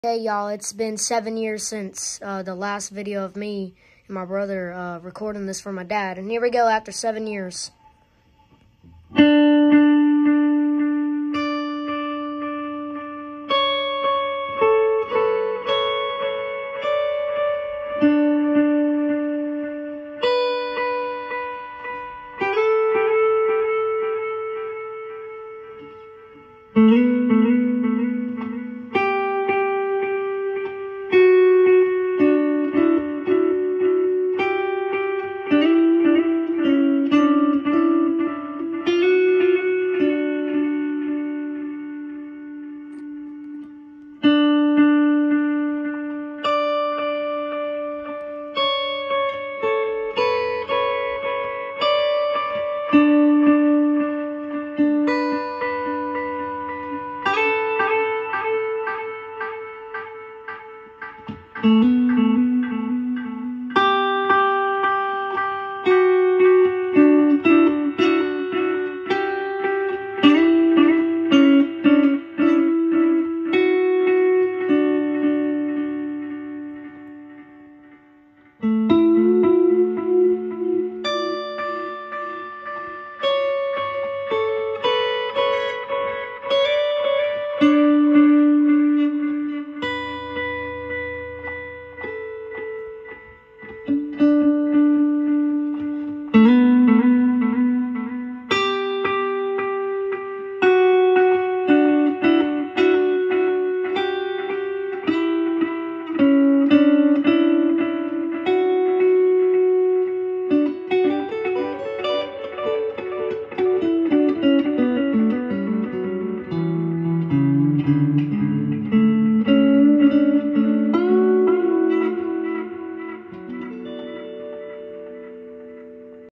Hey y'all, it's been 7 years since the last video of me and my brother recording this for my dad. And here we go after 7 years.